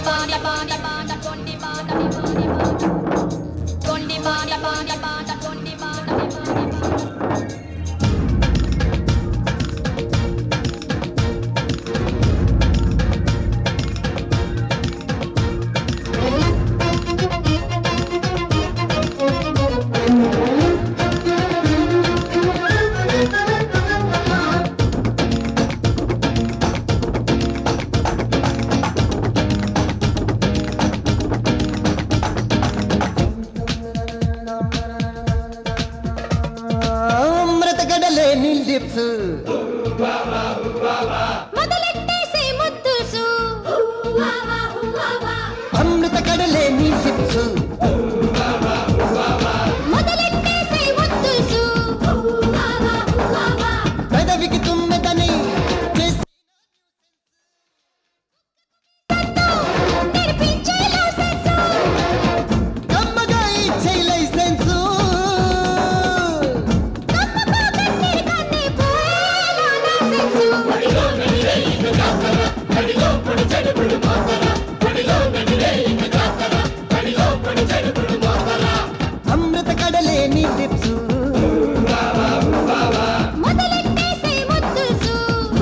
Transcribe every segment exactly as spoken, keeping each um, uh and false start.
మొదలెట్టేసే ముద్దుసు అమృత కడలే నీ లిప్స్ మొదలెట్టేసే ముద్దుసు పెదవికి తుమ్మెదని నేర్పించే లైసెన్స్ కమ్మగా ఇచ్చే లైసెన్స్ అమృత కడలే నీ లిప్స్ మొదలెట్టేసే ముద్దుసు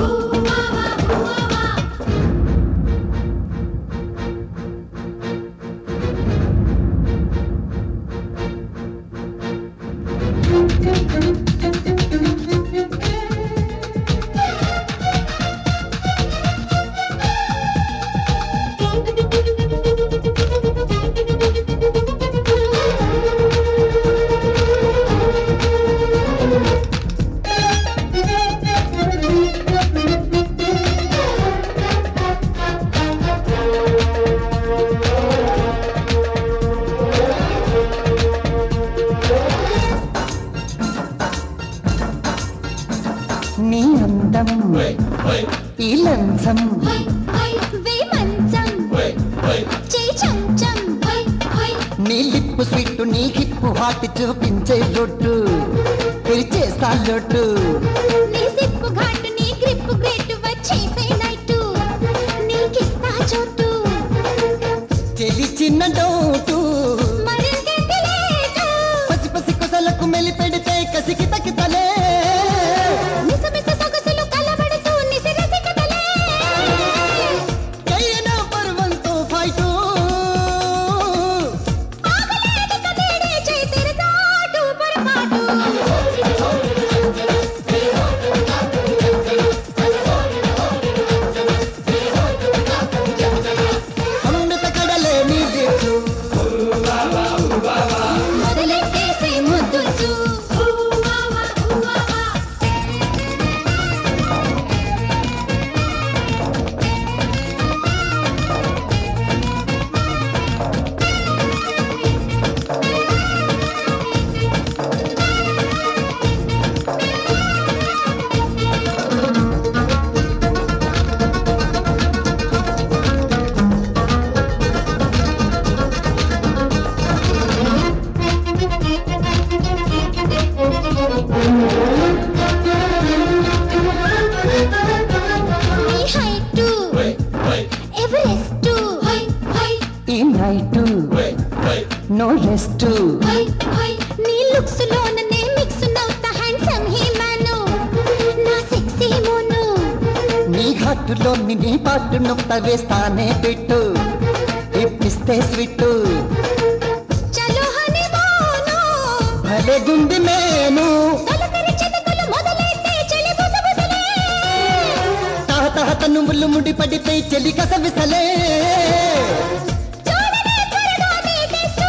నీ అందం ఈ లంచం వేమంచం చేయి చంచం నీ లిప్పు స్వీట్ నీ హిప్పు హాట్ చూపించే రొట్టు తెరిచేస్తా లొట్టు నీ సిప్పు ఘాటు నీ గ్రిప్పు గ్రేట్ వచ్చేసే నైటు నీకిస్తా చోటు చెలి చిన్న డోటు మరింకేంటి లేటు పసి పసి కొసలకు మెలి పెడితే కసికి తకితలే మిస మిస సొగసులు కలబడుతూ నిసిరసి కదలే కయ్యనా పర్వంతో ఫైటు ఆగలేని కదేడే చేయి తిరగాటు పొరపాటు అమృత కడలే నీ లిప్స్ మొదలెట్టేసే ముద్దుసు నీ హైటు ఎవరెస్టు ఈ నైట్ నో రెస్ట్ నీ లుక్స్ లోన నే మిక్స్ నవ్వుతా హ్యాండ్సమ్ హీ మ్యాను నా సెక్సీ మోను నీ ఘాటులో నీ పాటు నొక్క వేస్తానే పెట్టు ఇప్పిస్తే స్వీట్ చలో హనీ మోను భలే గుండి మేను తొలకరి చితకలు మొదలైతే చెలి బుసబుసలే తహ తహ నువ్వులు ముడి పడితే చెలి కసవిసలే చూడనే త్వరగా నీ టెస్టు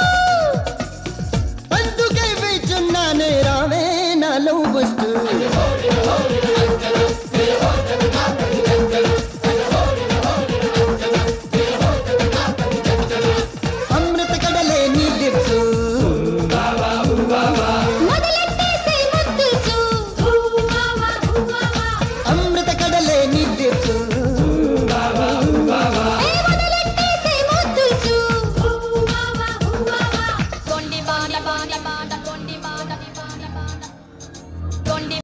అందుకే వేచున్నానే రావే నాలో వస్తూ